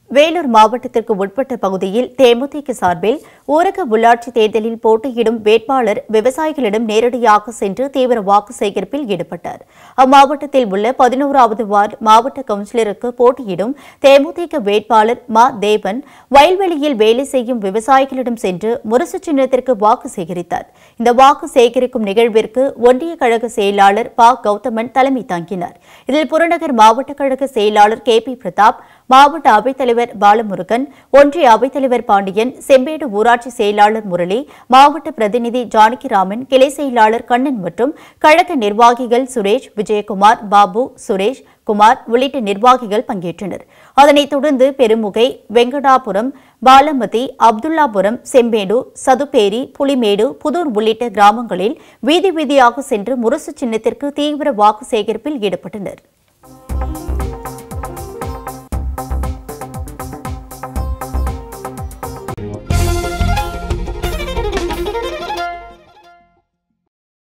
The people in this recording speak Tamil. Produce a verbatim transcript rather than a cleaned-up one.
வேலூர் மாவட்டத்திற்கு உட்பட்ட பகுதியில் தேமுதிக சார்பில் ஊரக உள்ளாட்சி தேர்தலில் போட்டியிடும் வேட்பாளர் விவசாயிகளிடம் நேரடியாக சென்று தீவிர வாக்கு சேகரிப்பில் ஈடுபட்டார். அம்மாவட்டத்தில் உள்ள பதினோராவது வார்டு மாவட்ட கவுன்சிலருக்கு போட்டியிடும் தேமுதிக வேட்பாளர் மா தேவன் வயல்வெளியில் வேலை செய்யும் விவசாயிகளிடம் சென்று முரசு சின்னத்திற்கு வாக்கு சேகரித்தார். இந்த வாக்கு சேகரிக்கும் நிகழ்விற்கு ஒன்றிய கழக செயலாளர் ப கௌதமன் தலைமை தாங்கினார். இதில் புறநகர் மாவட்ட கழக செயலாளர் கே பி பிரதாப், மாவட்ட அவைத்தலைவர் பாலமுருகன், ஒன்றிய அவைத்தலைவர் பாண்டியன், செம்பேடு ஊராட்சி செயலாளர் முரளி, மாவட்ட பிரதிநிதி ஜானகிராமன், கிளை செயலாளர் கண்ணன் மற்றும் கழக நிர்வாகிகள் சுரேஷ், விஜயகுமார், பாபு, சுரேஷ் குமார் உள்ளிட்ட நிர்வாகிகள் பங்கேற்றனர். அதனைத் தொடர்ந்து பெருமுகை, வெங்கடாபுரம், பாலமதி, அப்துல்லாபுரம், செம்பேடு, சதுப்பேரி, புலிமேடு, புதூர் உள்ளிட்ட கிராமங்களில் வீதி வீதியாக சென்று முரசு சின்னத்திற்கு தீவிர வாக்கு சேகரிப்பில் ஈடுபட்டனர்.